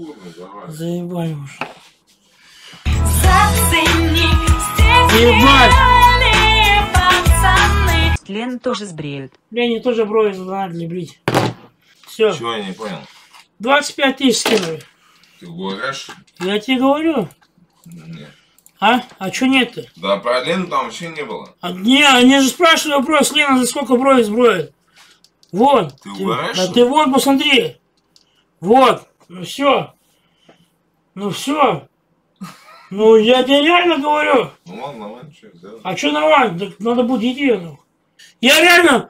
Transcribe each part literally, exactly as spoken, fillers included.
Заебали уже. Лен тоже сбреют. Лене тоже брови задонатили брить. Все. Чего я не понял? двадцать пять тысяч скинули. Ты говоришь? Я тебе говорю. Нет. А? А чё нет-то? Да про Лену там вообще не было. А, не, они же спрашивали вопрос, Лена, за сколько брови сброит? Вот. Ты угораешь? Да ты вон, посмотри. Вот. Ну все. Ну все. Ну я тебе реально говорю. Ну ладно, ладно, что сделать? А что нормально? Так надо будет идти. Ну. Я реально...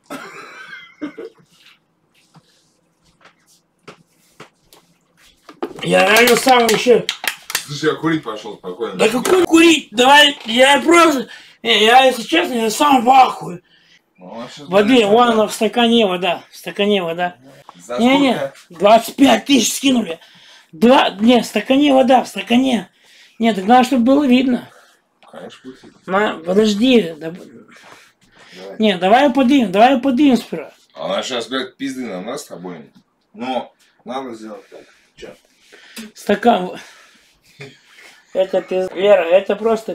Я реально сам еще... Слушай, я курить пошел спокойно. Да какой курить? Давай, я просто... Не, я, если честно, я сам в ахуе. Ну, Воды, вон она в стакане вода. В стакане вода. За Не-не, двадцать пять тысяч скинули. Два... Не, в стакане вода, в стакане. Нет, так надо, чтобы было видно. Конечно, На, подожди. Да... Давай. Не, давай подымем, давай подымем сперва. Она сейчас, блядь, пизды на нас с тобой. Но надо сделать так. Че? Стакан. Это пиз... Вера, это просто...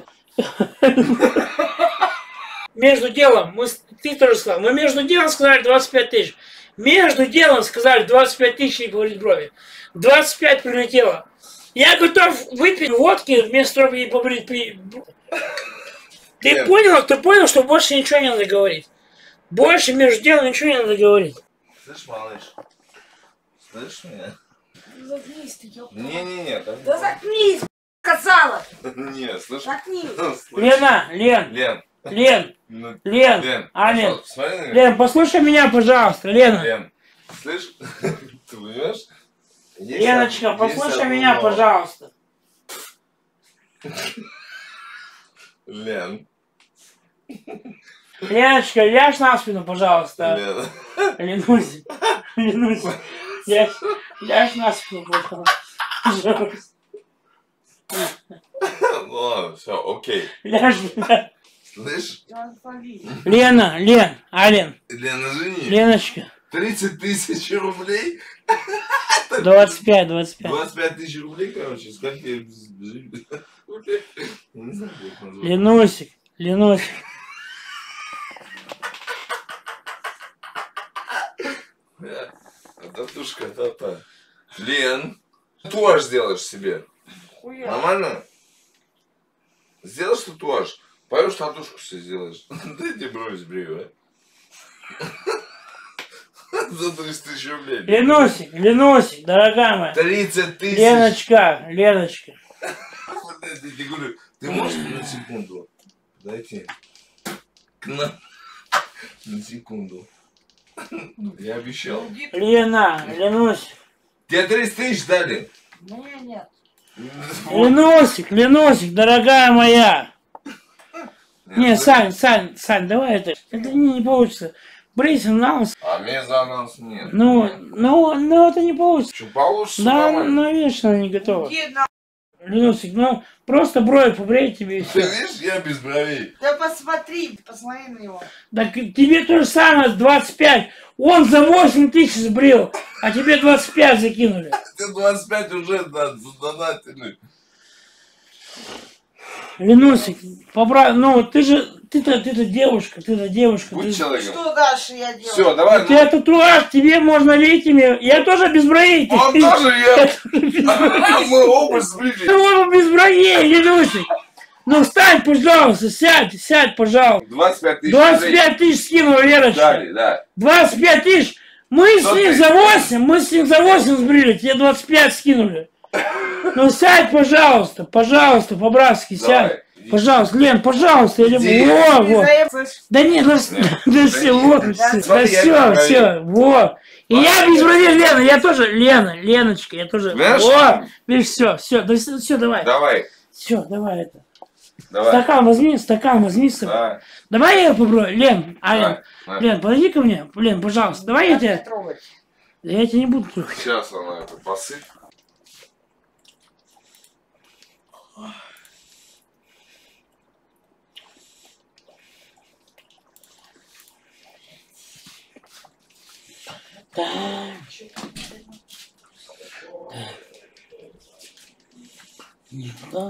Между делом, мы, ты тоже сказал, мы между делом сказали двадцать пять тысяч. Между делом сказали двадцать пять тысяч и говорить брови. двадцать пять прилетело. Я готов выпить водки вместо того, чтобы побрить. Ты Нет. понял, ты понял, что больше ничего не надо говорить. Больше между делом ничего не надо говорить. Слышь, малыш? Слышь меня? Заткнись ты, ёпта. Не-не-не. Да заткнись, сказала. Не, слышь. Заткнись. Лена, Лен. Лен. Лен. Ну, Лен. Лен. А, Лен. Смотри, Лен, послушай меня, пожалуйста, Лена. Лен. Слышь? Ты понимаешь? Есть Леночка, одно, послушай есть меня, одно. пожалуйста. Лен. Леночка, ляжь на спину, пожалуйста. Лен. Ленусь. Ленусь. Ляжь, ляжь на спину, пожалуйста. Ладно, все, окей. Ляжь, ляжь. Слышь? Лена, Лен, а Лен. Лена, жени. Леночка. тридцать тысяч рублей? двадцать пять, двадцать пять. двадцать пять тысяч рублей, короче, с как я жили? Не знаю, как назвать. Ленусик, Ленусик. А татушка, та-та. Лен, татуаж сделаешь себе. Хуя. Нормально? Сделаешь татуаж? Пойдешь татушку себе сделаешь. Дайте брови сбрею, а? За тридцать тысяч рублей. Ленусик, Ленусик, дорогая моя. тридцать тысяч. Леночка, Леночка. Я тебе говорю, ты можешь на секунду подойти к нам? На секунду. Я обещал. Лена, Ленусик. Тебе тридцать тысяч дали? Мне нет. Ленусик, Ленусик, дорогая моя. Нет, Не, ты- Сань, Сань, Сань, давай это. Это не, не получится. Брейся на нос. А мне за нас нет. Ну, ну, ну, это не получится. Что, получится? Да, нормально? ну, видишь, она не готова. Иди на... Ленусик, ну, просто брови побрей тебе и Ты все. видишь, я без бровей. Да посмотри, посмотри на него. Так тебе то же самое, двадцать пять. Он за восемь тысяч сбрил, а тебе двадцать пять закинули. Ты двадцать пять уже задонатили. Ленусик, поправь, ну, ты же, ты-то, ты-то девушка, ты-то девушка. Будь Ты... человеком. Что дальше я делаю? Все, давай. У тебя татуаж, тебе можно летими. Я тоже без бровей. Он ты- тоже я. Я тоже без бровей. Мы оба Ты сближили. тоже без бровей, Ленусик. Ну, встань, пожалуйста, сядь, сядь, пожалуйста. двадцать пять тысяч. двадцать пять тысяч скинула Верочка. Дали, да. двадцать пять тысяч. Мы с ним за восемь, мы с ним за восемь сбрили, тебе двадцать пять скинули. Ну сядь, пожалуйста, пожалуйста, по-братски сядь. Давай. Пожалуйста, Лен, пожалуйста, я Иди. люблю. Во, Ты во. заеб- Да нет, да, Нет, да да все, нет. вот, Да, все, да смотри, я все, говорю. все, во. И Ладно, я без я- бровей, Лена, я тоже, Лена, Леночка, я тоже. Знаешь? Во, видишь, все, все, да все, все, давай. Давай. Все, давай это. Давай. Стакан возьми, стакан возьми с собой. Да. Давай я попробую, Лен, а, Лен, Да, да. Лен, подойди ко мне, Лен, пожалуйста, давай я Не тебя, трогать. да я тебя не буду трогать. Сейчас она это посыпь. Так. Никуда.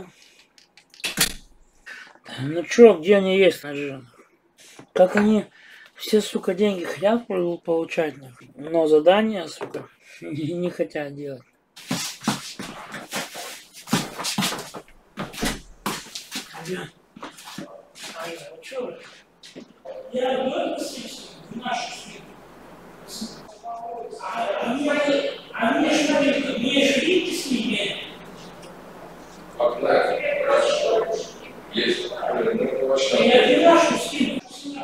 Ну чё, где они есть, ножи? Как они все, сука, деньги хотят получать, но задания, сука, не, не хотят делать. Я... А я, чё вы? Я говорю, в нашу свет. А мне же не жить с ними. Есть. Я не нашу скину.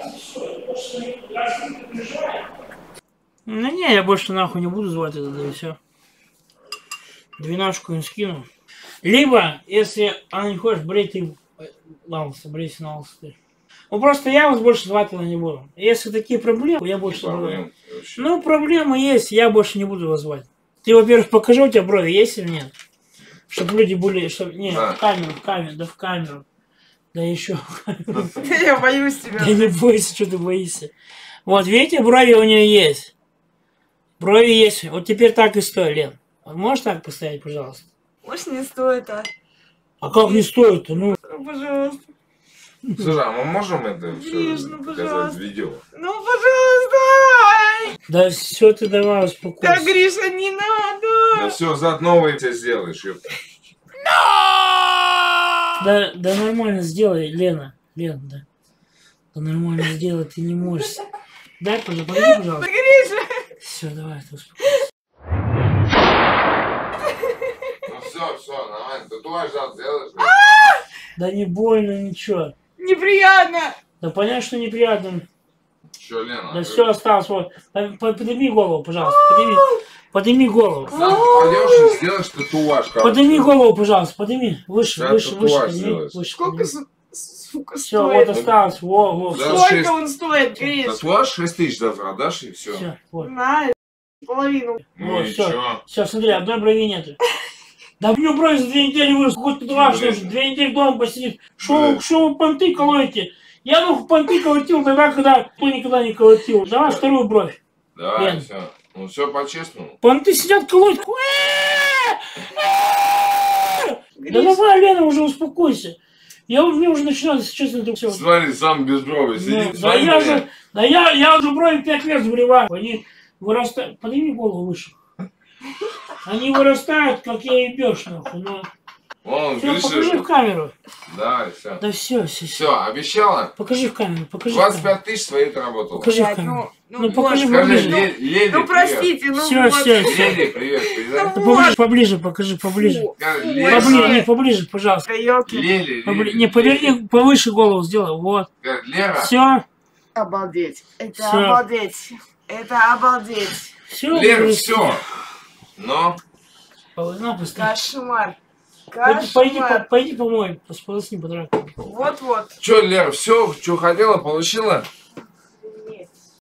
Ну не, я больше нахуй не буду звать это, да и все. Двенашку им скину. Либо, если она не хочет, брить им на лысо, брейся на лысо ты. Ну просто я вас больше звать не буду. Если такие проблемы, я больше не буду. Ну проблемы есть, я больше не буду вас звать. Ты, во-первых, покажи, у тебя брови есть или нет? Чтобы люди были, чтобы... Не, а. в камеру, в камеру, да в камеру. Да еще в камеру. Я боюсь тебя. Да не бойся, что ты боишься. Вот, видите, брови у нее есть. Брови есть. Вот теперь так и стой, Лен. Вот можешь так поставить, пожалуйста? Может, не стоит, а? А как не стоит-то? Ну, Ну, пожалуйста. Слушай, а мы можем это все Гриш, ну, показать пожалуйста. в видео? Ну, пожалуйста. да все, ты давай успокойся. Да, Гриша, не надо. Да все, зад новый тебе сделаешь, ёпта. Да, да нормально сделай, Лена. Лена, да. Да нормально сделай, ты не можешь. Дай, пожалуйста, погоди, пожалуйста. Гриша. Все, давай, ты успокойся. Ну все, все, нормально. Татуаж зад сделаешь? Да не больно, ничего. Неприятно. Да понятно, что неприятно. Че, Лена? Да все осталось. Вот. Подними голову, пожалуйста. Подними, подними голову. Зад пойдешь и сделаешь татуаж. Подними голову, пожалуйста. Подними. Выше, Зад выше, выше. татуаж Подними. сделаешь. Выше, Сколько, подними. су- сука, Все, вот стоит? осталось. Во, во. Да. Сколько шесть. он стоит, Гриш? Татуаж шесть тысяч завтра отдашь и все. Все, вот. На, половину. Ну Вот, и всё. чё? Все, смотри, одной брови нету. Да у него брови за две недели вырос. Хоть татуаж Блин. нужен. Две недели дома посидит. Шо, Блин. шо вы понты колотите? Я ну понты колотил тогда, когда кто никогда не колотил. Давай вторую бровь. Давай, Лен. все. Ну все по-честному. Понты сидят колоть. Да Гриш, давай, Лена, уже успокойся. Я, мне уже начинает, если честно, это все. Смотри, сам без брови сидит. Да смотри я на меня. же, да я, я уже брови пять лет сбриваю. Они вырастают. Подними голову выше. Они вырастают, как я ебешь, нахуй. Но... Вон, Все, покажи в Гриша. камеру. Да, все. Да все, все, все. Все, обещала? Покажи в камеру, покажи в двадцать камеру. пять тысяч своей отработала. Покажи в блядь, камеру. ну, Ну, ну, покажи, вот. Скажи, поближе. Ле- Леди, Ну, привет. простите, ну Всё, вот. всё, всё. Леди, привет, передай. Да поближе, поближе, покажи, поближе. Фу, Скажи, фу, Леди, Поближе, вообще. не, поближе, пожалуйста. Ёлки. Лели, Побли- Лели, Не, поверни, повыше голову сделай. Вот. Скажи, Лера, Все, Обалдеть. Это Всё. обалдеть. Это обалдеть. все. Лера, все. Но, На, поставь. Кошмар. Пойди, пойди, по- Кошмар. пойди помой, сполосни под раковину. Вот-вот. что, Лера, все, что хотела, получила?